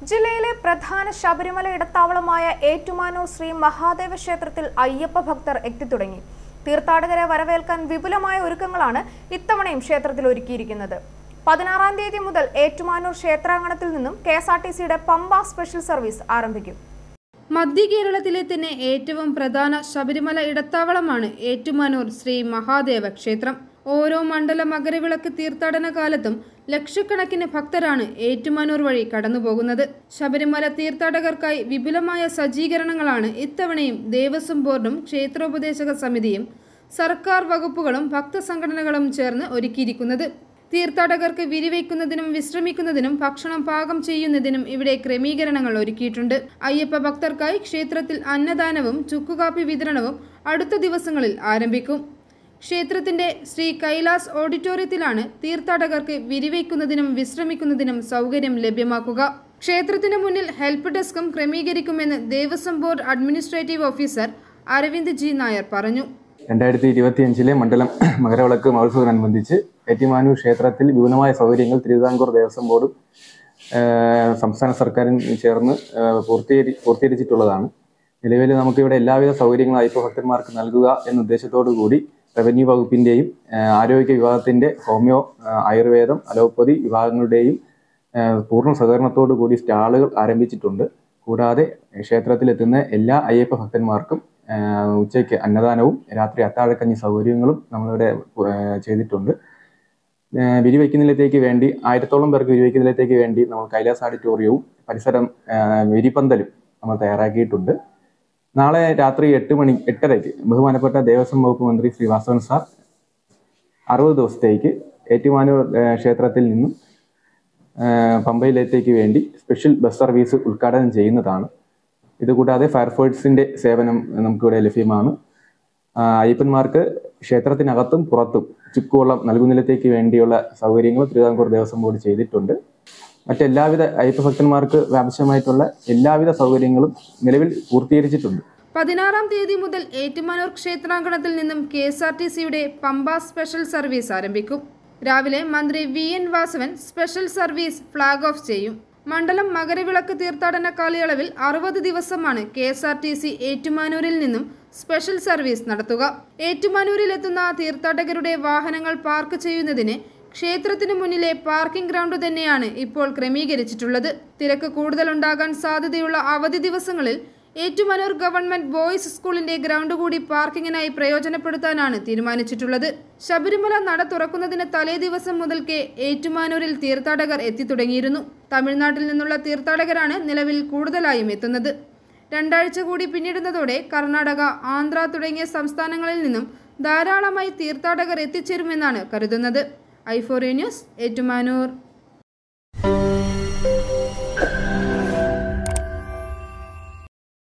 ജില്ലയിലെ പ്രധാന ശബരിമല ഇടത്താവളമായ ഏറ്റുമാനൂർ ശ്രീ മഹാദേവ ക്ഷേത്രത്തിൽ അയ്യപ്പ ഭക്തർ എത്തിത്തുടങ്ങി. തീർത്ഥാടകരെ വരവേൽക്കാൻ വിപുലമായ ഒരുക്കങ്ങളാണ് ഇത്തവണയും ക്ഷേത്രത്തിൽ ഒരുക്കിയിരിക്കുന്നത്. 16-ാം തീയതി മുതൽ ഏറ്റുമാനൂർ ക്ഷേത്രാങ്കണത്തിൽ നിന്നും KSRTCയുടെ പമ്പ സ്പെഷ്യൽ സർവീസ് ആരംഭിക്കും. മധ്യ കേരളത്തിലെ തന്നെ ഏറ്റവും പ്രധാന ശബരിമല ഇടത്താവളമാണ് ഏറ്റുമാനൂർ ശ്രീ മഹാദേവ ക്ഷേത്രം. ഓരോ മണ്ഡല മകരവിളക്ക് തീർത്ഥാടന കാലത്തും ലക്ഷക്കണക്കിന് ഭക്തരാണ് ഏറ്റുമാനൂർ വഴി കടന്നുപോകുന്നത്. ശബരിമല തീർത്ഥാടകർക്കായി വിപുലമായ സജ്ജീകരണങ്ങളാണ് ഇത്തവണയും ദേവസ്വം ബോർഡും ക്ഷേത്രോപദേശക സമിതിയും സർക്കാർ വകുപ്പുകളും ഭക്തസംഘടനകളും ചേർന്ന് ഒരുക്കിയിരിക്കുന്നത്. തീർത്ഥാടകർക്ക് വിരിവയ്ക്കുന്നതിനും വിശ്രമിക്കുന്നതിനും ഭക്ഷണം പാകം ചെയ്യുന്നതിനും ഇവിടെ ക്രമീകരണങ്ങൾ ഒരുക്കിയിട്ടുണ്ട്. അയ്യപ്പ ഭക്തർക്കായി ക്ഷേത്രത്തിൽ അന്നദാനവും ചുക്കുകാപ്പി വിതരണവും അടുത്ത ദിവസങ്ങളിൽ ആരംഭിക്കും. ക്ഷേത്രത്തിന്റെ ശ്രീ കൈലാസ് ഓഡിറ്റോറിയത്തിലാണ് തീർത്ഥാടകർക്ക് വിരിവയ്ക്കുന്നതിനും വിശ്രമിക്കുന്നതിനും സൗകര്യം ലഭ്യമാക്കുക. ക്ഷേത്രത്തിന് മുന്നിൽ ഹെൽപ്പ് ഡെസ്കും ക്രമീകരിക്കുമെന്ന് Devaswom board administrative officer Aravind G Nair പറഞ്ഞു. 2025 മണ്ഡലം മകരവിളക്ക് മഹോത്സവത്തോടനുബന്ധിച്ച് ഏറ്റുമാനൂർ ക്ഷേത്രത്തിൽ വിപുലമായ സൗകര്യങ്ങൾ തിരുവിതാംകൂർ ദേവസ്വം ബോർഡും സംസ്ഥാന സർക്കാരും ചേർന്ന് പൂർത്തീകരിച്ചിട്ടുള്ളതാണ്. നിലവിൽ നമുക്കിവിടെ എല്ലാവിധ സൗകര്യങ്ങളും അയ്യപ്പ ഭക്തന്മാർക്ക് നൽകുക എന്ന ഉദ്ദേശത്തോടു കൂടി റവന്യൂ വകുപ്പിൻ്റെയും ആരോഗ്യ വിഭാഗത്തിൻ്റെ ഹോമിയോ, ആയുർവേദം, അലോപ്പതി വിഭാഗങ്ങളുടെയും പൂർണ്ണ സഹകരണത്തോടു കൂടി സ്റ്റാളുകൾ ആരംഭിച്ചിട്ടുണ്ട്. കൂടാതെ ക്ഷേത്രത്തിലെത്തുന്ന എല്ലാ അയ്യപ്പ ഭക്തന്മാർക്കും ഉച്ചയ്ക്ക് അന്നദാനവും രാത്രി അത്താഴക്കഞ്ഞി സൗകര്യങ്ങളും നമ്മളിവിടെ ചെയ്തിട്ടുണ്ട്. വിരിവയ്ക്കുന്നതിലേക്ക് വേണ്ടി 1000-ഓളം പേർക്ക് വിരിവയ്ക്കുന്നതിലേക്ക് വേണ്ടി നമ്മൾ കൈലാസ് ഓഡിറ്റോറിയവും പരിസരം വിരിപന്തലും നമ്മൾ തയ്യാറാക്കിയിട്ടുണ്ട്. നാളെ രാത്രി 8:30 ബഹുമാനപ്പെട്ട ദേവസ്വം വകുപ്പ് മന്ത്രി ശ്രീ വാസവൻ സാർ 60 ദിവസത്തേക്ക് ഏറ്റുമാനൂർ ക്ഷേത്രത്തിൽ നിന്നും പമ്പയിലേക്ക് വേണ്ടി സ്പെഷ്യൽ ബസ് സർവീസ് ഉദ്ഘാടനം ചെയ്യുന്നതാണ്. ഇതുകൂടാതെ ഫയർഫോഴ്സിൻ്റെ സേവനം നമുക്കിവിടെ ലഭ്യമാണ്. അയ്യപ്പന്മാർക്ക് ക്ഷേത്രത്തിനകത്തും പുറത്തും ചുക്കുവെള്ളം നൽകുന്നതിലേക്ക് വേണ്ടിയുള്ള സൗകര്യങ്ങൾ തിരുവിതാംകൂർ ദേവസ്വം ബോർഡ് ചെയ്തിട്ടുണ്ട്. മറ്റെല്ലാവിധ അയ്യപ്പ ഭക്തന്മാർക്ക് ആവശ്യമായിട്ടുള്ള എല്ലാവിധ സൗകര്യങ്ങളും നിലവിൽ പൂർത്തീകരിച്ചിട്ടുണ്ട്. 16-ാം തീയതി മുതൽ ഏറ്റുമാനൂർ ക്ഷേത്രാങ്കണത്തിൽ നിന്നും KSRTCയുടെ പമ്പ സ്പെഷ്യൽ സർവീസ് ആരംഭിക്കും. രാവിലെ മന്ത്രി VN Vasavan special service flag off ചെയ്യും. മണ്ഡലം മകരവിളക്ക് തീർത്ഥാടന കാലയളവിൽ 60 ദിവസമാണ് KSRTC ഏറ്റുമാനൂരിൽ നിന്നും സ്പെഷ്യൽ സർവീസ് നടത്തുക. ഏറ്റുമാനൂരിലെത്തുന്ന തീർത്ഥാടകരുടെ വാഹനങ്ങൾ പാർക്ക് ചെയ്യുന്നതിന് ക്ഷേത്രത്തിന് മുന്നിലെ പാർക്കിംഗ് ഗ്രൗണ്ട് തന്നെയാണ് ഇപ്പോൾ ക്രമീകരിച്ചിട്ടുള്ളത്. തിരക്ക് കൂടുതലുണ്ടാകാൻ സാധ്യതയുള്ള അവധി ദിവസങ്ങളിൽ ഏറ്റുമാനൂർ ഗവൺമെന്റ് ബോയ്സ് സ്കൂളിന്റെ ഗ്രൗണ്ട് കൂടി പാർക്കിങ്ങിനായി പ്രയോജനപ്പെടുത്താനാണ് തീരുമാനിച്ചിട്ടുള്ളത്. ശബരിമല നട തുറക്കുന്നതിന് തലേ ദിവസം മുതൽക്കേ ഏറ്റുമാനൂരിൽ തീർത്ഥാടകർ എത്തിത്തുടങ്ങിയിരുന്നു. തമിഴ്നാട്ടിൽ നിന്നുള്ള തീർത്ഥാടകരാണ് നിലവിൽ കൂടുതലായും എത്തുന്നത്. 2 ആഴ്ച കൂടി പിന്നിടുന്നതോടെ കർണാടക, ആന്ധ്ര തുടങ്ങിയ സംസ്ഥാനങ്ങളിൽ നിന്നും ധാരാളമായി തീർത്ഥാടകർ എത്തിച്ചേരുമെന്നാണ് കരുതുന്നത്. i4A news, Ettumanoor.